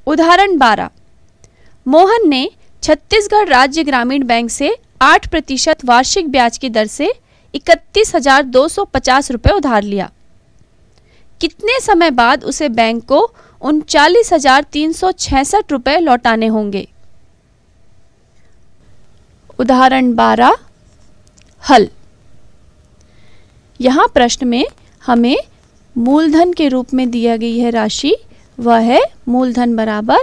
उदाहरण 12, मोहन ने छत्तीसगढ़ राज्य ग्रामीण बैंक से 8% वार्षिक ब्याज की दर से 31,250 रुपये उधार लिया। कितने समय बाद उसे बैंक को 39,366 रुपये लौटाने होंगे? उदाहरण 12 हल। यहाँ प्रश्न में हमें मूलधन के रूप में दिया गई है राशि, वह है मूलधन बराबर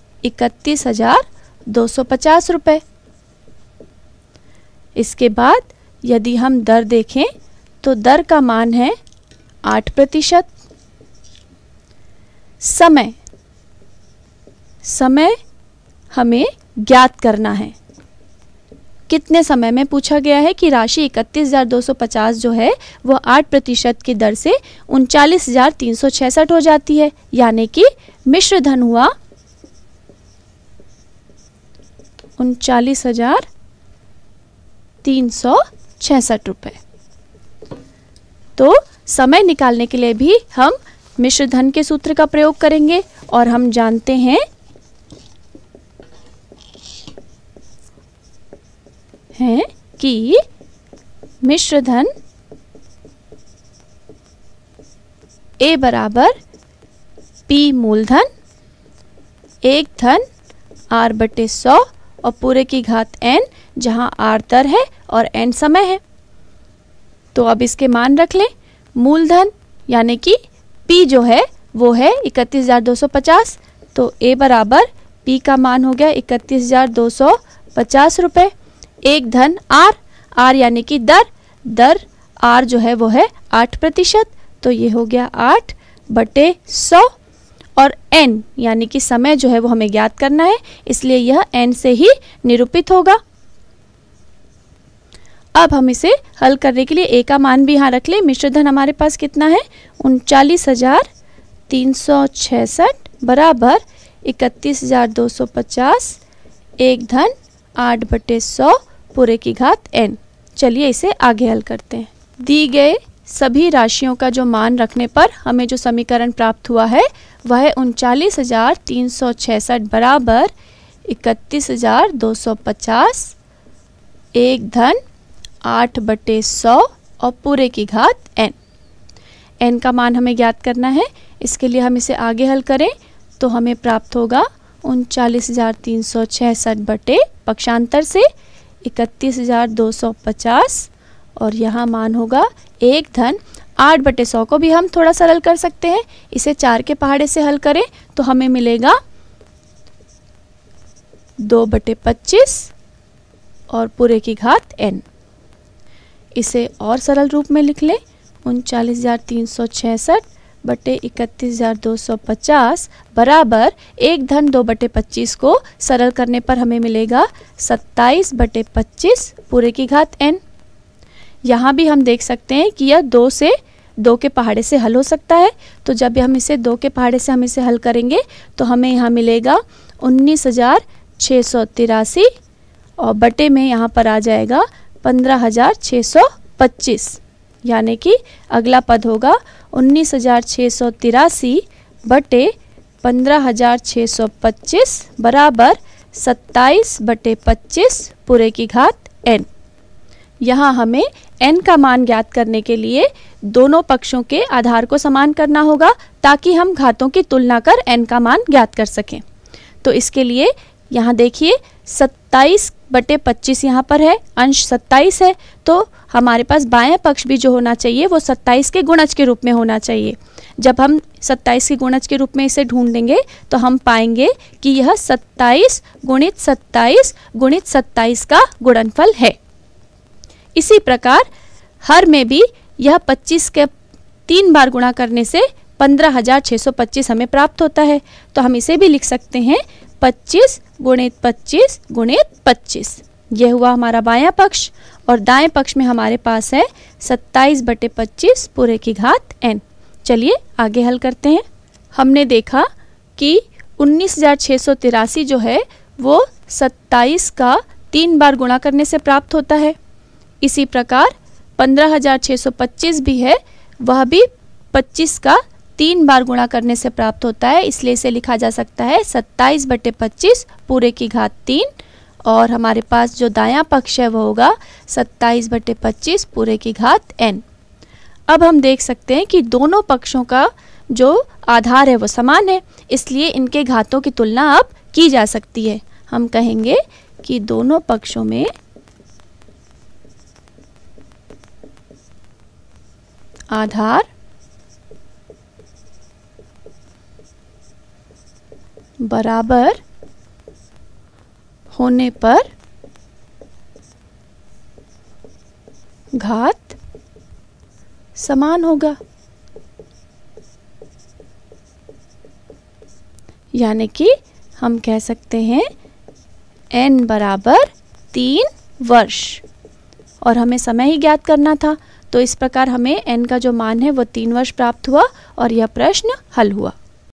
31,250 रुपये। इसके बाद यदि हम दर देखें तो दर का मान है 8%। समय हमें ज्ञात करना है। कितने समय में पूछा गया है कि राशि 31,250 जो है वो 8% की दर से 39,366 हो जाती है, यानी कि मिश्र धन हुआ 39,366 रुपये। तो समय निकालने के लिए भी हम मिश्र धन के सूत्र का प्रयोग करेंगे और हम जानते हैं कि मिश्र धन A बराबर P मूलधन 1 धन R बटे 100 और पूरे की घात n, जहां R दर है और n समय है। तो अब इसके मान रख लें। मूलधन यानी कि P जो है वो है 31,250, तो A बराबर P का मान हो गया 31,250 रुपये। 1 धन R यानी कि दर R जो है वो है 8%, तो ये हो गया 8 बटे 100 और n यानी कि समय जो है वो हमें ज्ञात करना है, इसलिए यह n से ही निरूपित होगा। अब हम इसे हल करने के लिए a का मान भी यहाँ रख लें। मिश्र धन हमारे पास कितना है 39,366 बराबर 31,250 1 धन 8 बटे 100 पूरे की घात n। चलिए इसे आगे हल करते हैं। दी गए सभी राशियों का जो मान रखने पर हमें जो समीकरण प्राप्त हुआ है वह है 39,366 बराबर 31,250 1 धन 8 बटे 100 और पूरे की घात n। n का मान हमें ज्ञात करना है, इसके लिए हम इसे आगे हल करें तो हमें प्राप्त होगा 39,366 बटे पक्षांतर से 31,250 और यहाँ मान होगा 1 धन 8 बटे 100 को भी हम थोड़ा सरल कर सकते हैं। इसे 4 के पहाड़े से हल करें तो हमें मिलेगा 2 बटे 25 और पूरे की घात n। इसे और सरल रूप में लिख लें 39,366 बटे 31,250 बराबर 1 धन 2 बटे 25 को सरल करने पर हमें मिलेगा 27 बटे 25 पूरे की घात n। यहाँ भी हम देख सकते हैं कि यह 2 के पहाड़े से हल हो सकता है, तो जब हम इसे 2 के पहाड़े से हम इसे हल करेंगे तो हमें यहाँ मिलेगा 19,683 और बटे में यहाँ पर आ जाएगा 15,625, यानी कि अगला पद होगा 19,683 बटे 15,625 बराबर 27 बटे 25 पूरे की घात n। यहाँ हमें n का मान ज्ञात करने के लिए दोनों पक्षों के आधार को समान करना होगा ताकि हम घातों की तुलना कर n का मान ज्ञात कर सकें। तो इसके लिए यहाँ देखिए 27 बटे 25 यहाँ पर है, अंश 27 है, तो हमारे पास बाएं पक्ष भी जो होना चाहिए वो 27 के गुणज के रूप में होना चाहिए। जब हम 27 के गुणज के रूप में इसे ढूंढेंगे तो हम पाएंगे कि यह 27 गुणित 27 का गुणनफल है। इसी प्रकार हर में भी यह 25 के 3 बार गुणा करने से 15,625 हमें प्राप्त होता है, तो हम इसे भी लिख सकते हैं 25 गुणित 25 गुणित 25। यह हुआ हमारा बायां पक्ष और दाएं पक्ष में हमारे पास है 27 बटे 25 पूरे की घात n। चलिए आगे हल करते हैं। हमने देखा कि 19,683 जो है वो 27 का 3 बार गुणा करने से प्राप्त होता है। इसी प्रकार 15,625 भी है, वह भी 25 का 3 बार गुणा करने से प्राप्त होता है, इसलिए इसे लिखा जा सकता है 27/25 पूरे की घात 3। और हमारे पास जो दायां पक्ष है वो होगा 27/25 पूरे की घात n। अब हम देख सकते हैं कि दोनों पक्षों का जो आधार है वो समान है, इसलिए इनके घातों की तुलना अब की जा सकती है। हम कहेंगे कि दोनों पक्षों में आधार बराबर होने पर घात समान होगा, यानी कि हम कह सकते हैं n बराबर 3 वर्ष, और हमें समय ही ज्ञात करना था, तो इस प्रकार हमें n का जो मान है वो 3 वर्ष प्राप्त हुआ और यह प्रश्न हल हुआ।